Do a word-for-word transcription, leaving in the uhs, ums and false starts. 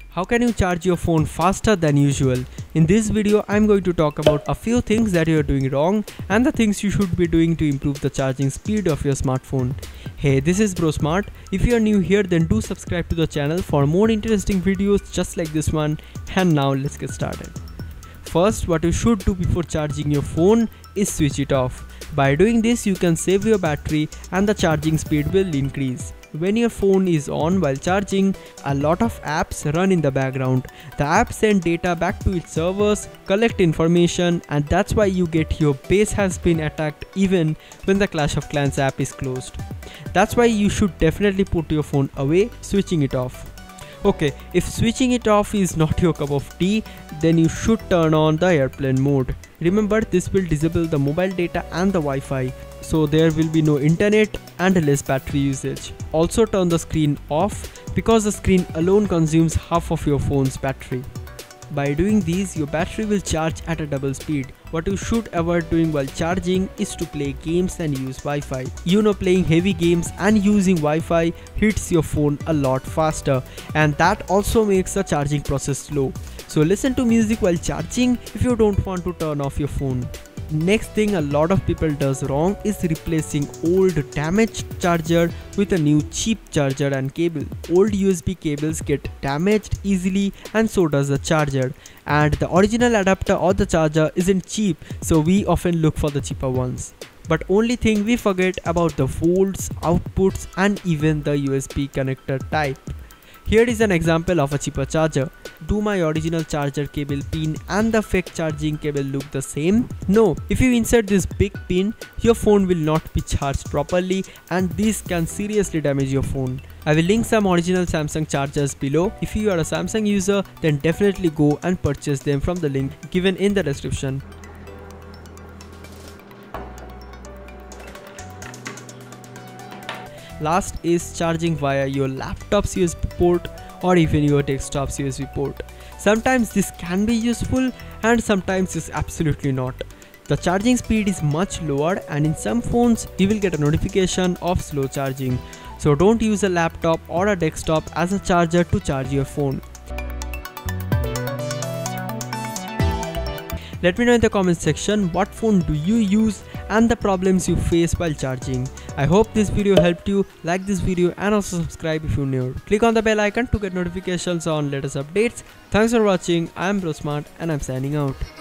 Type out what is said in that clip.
How can you charge your phone faster than usual? In this video, I'm going to talk about a few things that you are doing wrong and the things you should be doing to improve the charging speed of your smartphone. Hey, this is Bro Smart. If you are new here, then do subscribe to the channel for more interesting videos just like this one. And now let's get started. First, what you should do before charging your phone is switch it off. By doing this, you can save your battery and the charging speed will increase. When your phone is on while charging, a lot of apps run in the background. The apps send data back to its servers, collect information, and that's why you get your base has been attacked even when the Clash of Clans app is closed. That's why you should definitely put your phone away, switching it off. Okay, if switching it off is not your cup of tea, then you should turn on the airplane mode. Remember, this will disable the mobile data and the Wi-Fi, so there will be no internet and less battery usage. Also turn the screen off because the screen alone consumes half of your phone's battery. By doing these, your battery will charge at a double speed. What you should avoid doing while charging is to play games and use Wi-Fi. You know, playing heavy games and using Wi-Fi hits your phone a lot faster, and that also makes the charging process slow. So listen to music while charging if you don't want to turn off your phone. Next thing a lot of people does wrong is replacing old damaged charger with a new cheap charger and cable. Old U S B cables get damaged easily and so does the charger, and the original adapter or the charger isn't cheap, so we often look for the cheaper ones. But only thing we forget about the volts, outputs and even the U S B connector type. Here is an example of a cheaper charger. Do my original charger cable pin and the fake charging cable look the same? No. If you insert this big pin, your phone will not be charged properly and this can seriously damage your phone. I will link some original Samsung chargers below. If you are a Samsung user, then definitely go and purchase them from the link given in the description. Last is charging via your laptop's U S B port or even your desktop's U S B port. Sometimes this can be useful and sometimes it's absolutely not. The charging speed is much lower and in some phones you will get a notification of slow charging. So don't use a laptop or a desktop as a charger to charge your phone. Let me know in the comment section what phone do you use and the problems you face while charging. I hope this video helped you. Like this video and also subscribe if you're new. Click on the bell icon to get notifications on latest updates. Thanks for watching. I am Bro Smart and I'm signing out.